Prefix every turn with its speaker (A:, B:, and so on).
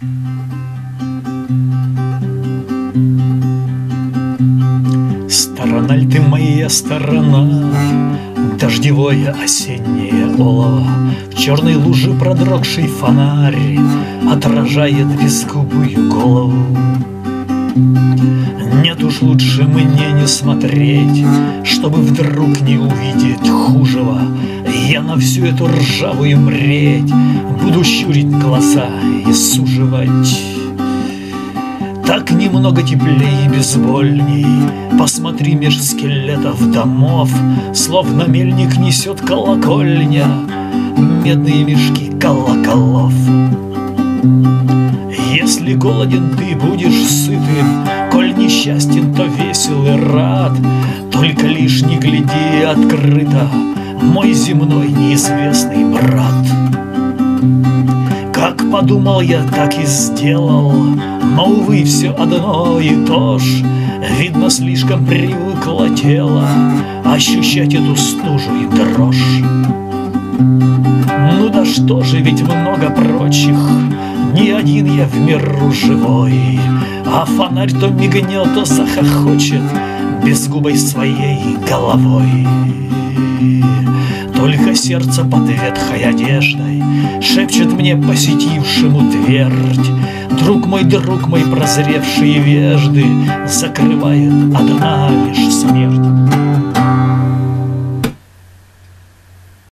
A: Сторона ль ты моя сторона, дождевое осеннее олово, в черной луже продрогший фонарь отражает безгубую голову. Нет уж, лучше мне не смотреть, чтобы вдруг не увидеть хужего. Я на всю эту ржавую мреть буду щурить глаза и суживать. Так немного теплее и безвольней посмотри меж скелетов домов, словно мельник несет колокольня медные мешки колоколов. Если голоден ты, будешь сытым, коль несчастен, то весел и рад. Только лишь не гляди открыто, мой земной неизвестный брат. Как подумал я, так и сделал, но, увы, все одно и то ж. Видно, слишком привыкло тело ощущать эту стужу и дрожь. Ну да что же, ведь много прочих, не один я в миру живой, а фонарь то мигнет, то захохочет безгубой своей головой. Только сердце под ветхой одеждой шепчет мне посетившему твердь: друг мой, прозревшие вежды закрывает одна лишь смерть.